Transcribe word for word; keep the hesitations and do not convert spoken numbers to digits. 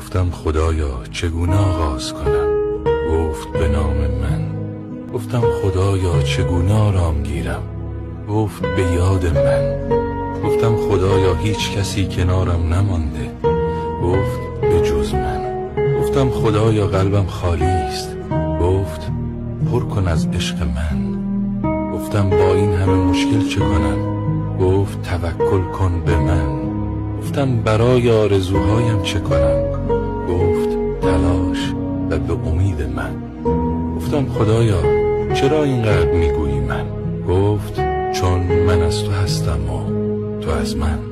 گفتم خدایا چگونه آغاز کنم؟ گفت به نام من. گفتم خدایا چگونه آرام گیرم؟ گفت به یاد من. گفتم خدایا هیچ کسی کنارم نمانده؟ گفت به جز من. گفتم خدایا قلبم خالی است؟ گفت پر کن از عشق من. گفتم با این همه مشکل چه کنم؟ گفت توکل کن به من. گفتم برای آرزوهایم چه کنم؟ گفت تلاش و به امید من. گفتم خدایا چرا اینقدر میگویی من؟ گفت چون من از تو هستم و تو از من.